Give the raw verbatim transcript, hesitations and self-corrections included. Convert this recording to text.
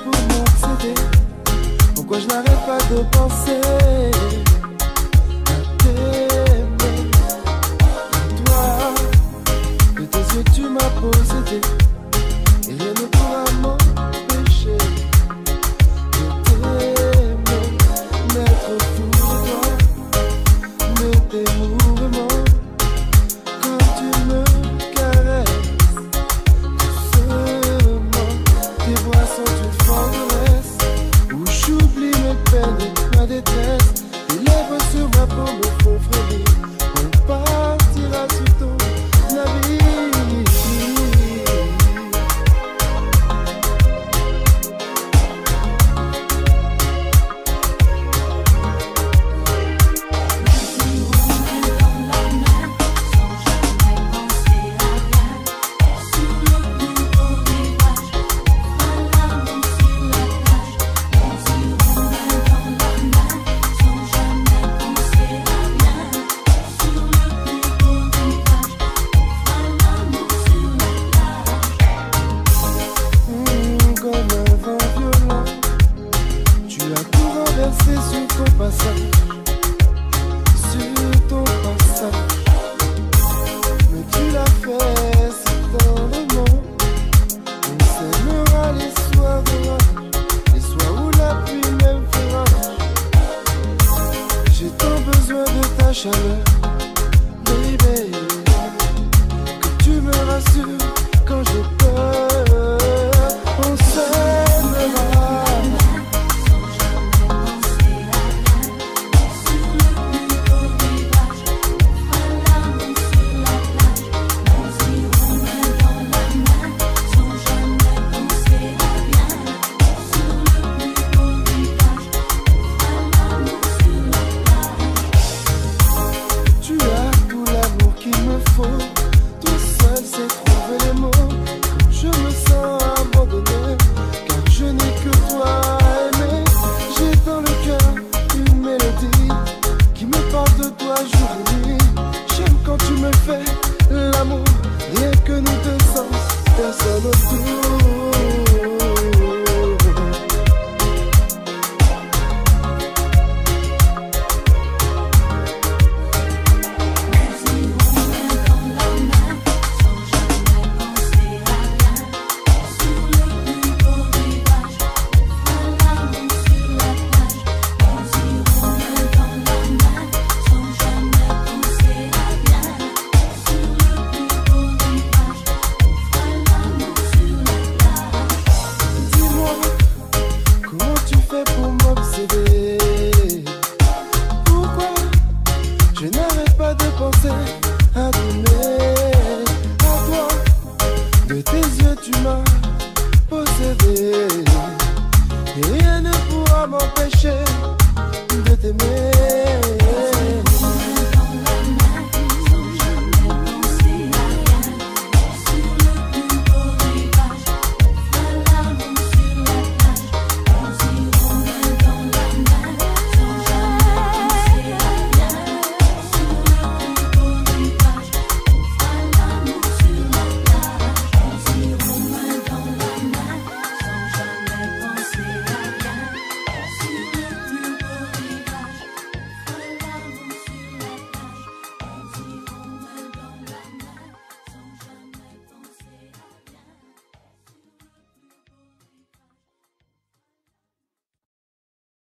pour m'obséder? Pourquoi je n'arrête pas de penser à t'aimer? Toi, de tes yeux tu m'as possédé, et rien ne pourra m'empêcher de t'aimer, d'être fou de toi, de tes mouvements, quand tu me caresses, doucement. Tes bras sont une forteresse où j'oublie mes peines et ma détresse. Tes lèvres sur ma peau me font frémir. On partira sur ton navire. Sur ton passage, sur ton passage, mais tu l'as fait si tendrement. On s'aimera les soirs d'orage, les soirs où la pluie même fait rage. J'ai tant besoin de ta chaleur, baby, que tu me rassures quand j'ai peur. On s'aimera. Tout seul c'est trouver les mots quand je me sens abandonné, car je n'ai que toi à aimer. J'ai dans le cœur une mélodie qui me parle de toi jour et nuit. J'aime quand tu me fais l'amour, rien que nous deux sans personne autour. Pour m'obséder, pourquoi je n'arrête pas de penser à t'aimer, à toi. De tes yeux tu m'as possédé, et rien ne pourra m'empêcher